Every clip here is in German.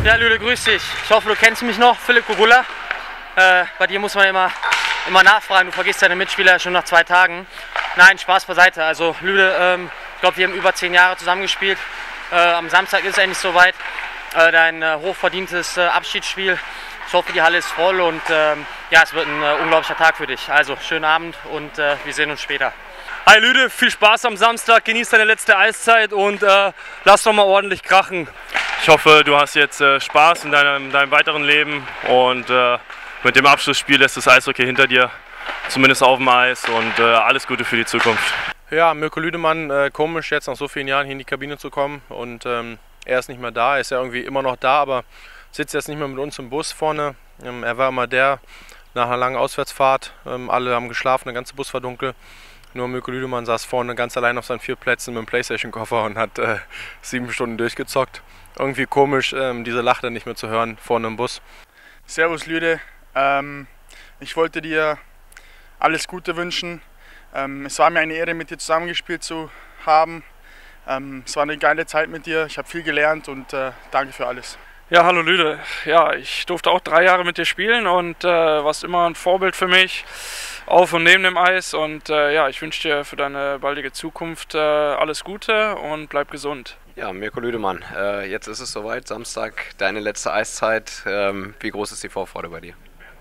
Ja, Lüde, grüß dich. Ich hoffe, du kennst mich noch, Philipp Gugula. Bei dir muss man immer nachfragen, du vergisst deine Mitspieler schon nach 2 Tagen. Nein, Spaß beiseite. Also Lüde, ich glaube, wir haben über 10 Jahre zusammengespielt. Am Samstag ist es endlich soweit. Dein hochverdientes Abschiedsspiel. Ich hoffe, die Halle ist voll und ja, es wird ein unglaublicher Tag für dich. Also, schönen Abend und wir sehen uns später. Hi Lüde, viel Spaß am Samstag, genieß deine letzte Eiszeit und lass doch mal ordentlich krachen. Ich hoffe, du hast jetzt Spaß in deinem weiteren Leben und mit dem Abschlussspiel lässt das Eishockey hinter dir, zumindest auf dem Eis, und alles Gute für die Zukunft. Ja, Mirko Lüdemann, komisch jetzt nach so vielen Jahren hier in die Kabine zu kommen und er ist nicht mehr da, er ist ja irgendwie immer noch da, aber sitzt jetzt nicht mehr mit uns im Bus vorne. Er war immer der nach einer langen Auswärtsfahrt, alle haben geschlafen, der ganze Bus war dunkel. Nur Mirko Lüdemann saß vorne ganz allein auf seinen 4 Plätzen mit dem Playstation-Koffer und hat 7 Stunden durchgezockt. Irgendwie komisch, diese Lache nicht mehr zu hören vorne im Bus. Servus Lüde, ich wollte dir alles Gute wünschen. Es war mir eine Ehre, mit dir zusammengespielt zu haben. Es war eine geile Zeit mit dir, ich habe viel gelernt und danke für alles. Ja, hallo Lüde. Ja, ich durfte auch 3 Jahre mit dir spielen und warst immer ein Vorbild für mich, auf und neben dem Eis. Und ja, ich wünsche dir für deine baldige Zukunft alles Gute und bleib gesund. Ja, Mirko Lüdemann, jetzt ist es soweit, Samstag, deine letzte Eiszeit. Wie groß ist die Vorfreude bei dir?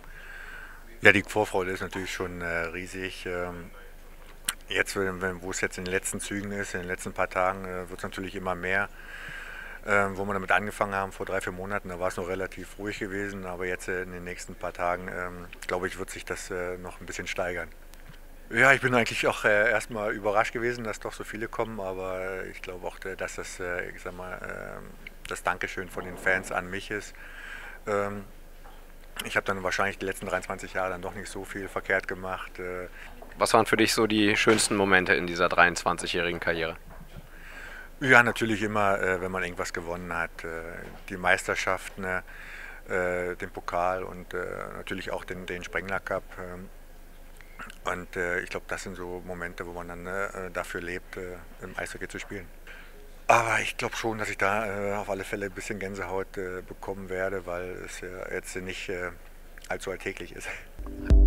Ja, die Vorfreude ist natürlich schon riesig. Jetzt, wo es jetzt in den letzten Zügen ist, in den letzten paar Tagen, wird es natürlich immer mehr. Wo wir damit angefangen haben, vor 3, 4 Monaten, da war es noch relativ ruhig gewesen, aber jetzt in den nächsten paar Tagen, glaube ich, wird sich das noch ein bisschen steigern. Ja, ich bin eigentlich auch erstmal überrascht gewesen, dass doch so viele kommen, aber ich glaube auch, dass das, ich sag mal, das Dankeschön von den Fans an mich ist. Ich habe dann wahrscheinlich die letzten 23 Jahre dann doch nicht so viel verkehrt gemacht. Was waren für dich so die schönsten Momente in dieser 23-jährigen Karriere? Ja, natürlich immer, wenn man irgendwas gewonnen hat, die Meisterschaft, ne, den Pokal und natürlich auch den Spengler Cup. Und ich glaube, das sind so Momente, wo man dann dafür lebt, im Eishockey zu spielen. Aber ich glaube schon, dass ich da auf alle Fälle ein bisschen Gänsehaut bekommen werde, weil es jetzt nicht allzu alltäglich ist.